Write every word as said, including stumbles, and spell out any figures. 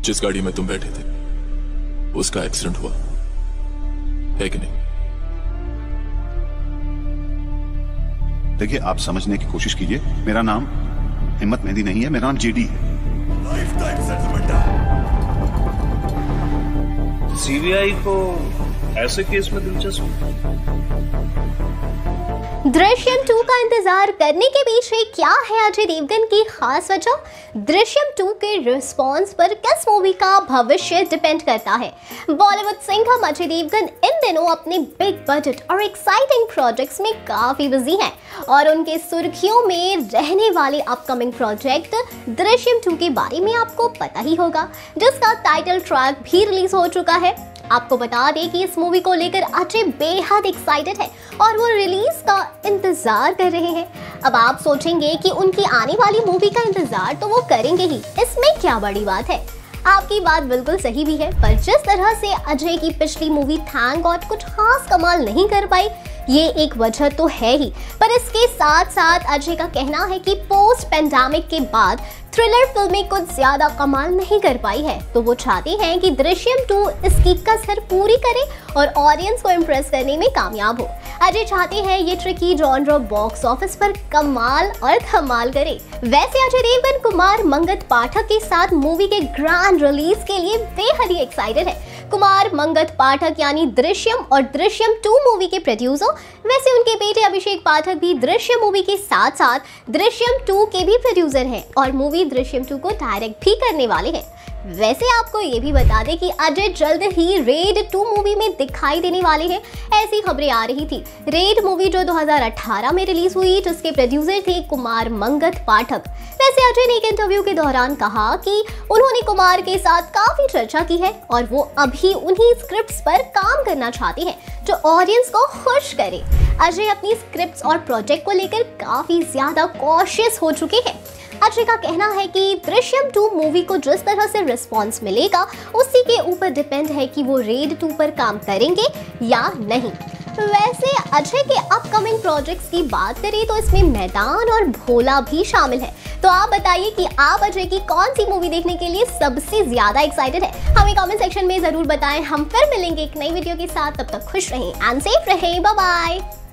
जिस गाड़ी में तुम बैठे थे उसका एक्सीडेंट हुआ है कि नहीं? देखिए, आप समझने की कोशिश कीजिए। मेरा नाम हिम्मत मेहंदी नहीं है, मेरा नाम जेडी है। लाइफ टाइम सेटलमेंट है। सीबीआई को ऐसे केस में दिलचस्पी? दृश्यम टू का इंतजार करने के पीछे क्या है अजय देवगन की खास वजह? दृश्यम टू के रिस्पॉन्स पर किस मूवी का भविष्य डिपेंड करता है? बॉलीवुड सिंघम अजय देवगन इन दिनों अपने बिग बजट और एक्साइटिंग प्रोजेक्ट्स में काफी बिजी हैं और उनके सुर्खियों में रहने वाले अपकमिंग प्रोजेक्ट दृश्यम टू के बारे में आपको पता ही होगा, जिसका टाइटल ट्रैक भी रिलीज हो चुका है। आपको बता दें कि इस मूवी को लेकर अजय बेहद एक्साइटेड है और वो रिलीज का इंतजार कर रहे हैं। अब आप सोचेंगे कि उनकी आने वाली मूवी का इंतजार तो वो करेंगे ही, इसमें क्या बड़ी बात है? आपकी बात बिल्कुल सही भी है, पर जिस तरह से अजय की पिछली मूवी थैंक गॉड कुछ खास कमाल नहीं कर पाई, ये एक वजह तो है ही, पर इसके साथ साथ अजय का कहना है कि पोस्ट पेंडेमिक के बाद थ्रिलर फिल्में कुछ ज्यादा कमाल नहीं कर पाई है, तो वो चाहते हैं कि दृश्यम टू इसकी कसर पूरी करे और ऑडियंस को इम्प्रेस करने में कामयाब हो। अजय चाहते हैं ये ट्रिकी जॉनर बॉक्स ऑफिस पर कमाल और धमाल करे। वैसे अजय देवगन कुमार मंगत पाठक के साथ मूवी के ग्रैंड रिलीज के लिए बेहद ही एक्साइटेड है। कुमार मंगत पाठक यानी दृश्यम और दृश्यम टू मूवी के प्रोड्यूसर, वैसे उनके बेटे अभिषेक पाठक भी दृश्यम मूवी के साथ साथ दृश्यम टू के भी प्रोड्यूसर हैं और मूवी दृश्यम टू को डायरेक्ट भी करने वाले हैं। वैसे आपको ये भी बता दें कि अजय जल्द ही रेड टू मूवी में दिखाई देने वाले हैं, ऐसी खबरें आ रही थी। रेड मूवी जो दो हज़ार अठारह में रिलीज हुई, जिसके प्रोड्यूसर थे कुमार मंगत पाठक। वैसे अजय ने एक इंटरव्यू के दौरान कहा कि उन्होंने कुमार के साथ काफी चर्चा की है और वो अभी उन्हीं स्क्रिप्ट्स पर काम करना चाहते हैं जो ऑडियंस को खुश करे। अजय अपनी स्क्रिप्ट्स और प्रोजेक्ट को लेकर काफी ज्यादा कॉशियस हो चुके हैं। अजय का कहना है कि दृश्यम टू मूवी को जिस तरह से रिस्पॉन्स मिलेगा उसी के ऊपर डिपेंड है कि वो रेड टू पर काम करेंगे या नहीं। वैसे अजय के अपकमिंग प्रोजेक्ट्स की बात करें तो इसमें मैदान और भोला भी शामिल है। तो आप बताइए कि आप अजय की कौन सी मूवी देखने के लिए सबसे ज्यादा एक्साइटेड है? हमें कमेंट सेक्शन में जरूर बताएं। हम फिर मिलेंगे एक नई वीडियो के साथ, तब तक खुश रहें एंड सेफ रहें। Bye bye.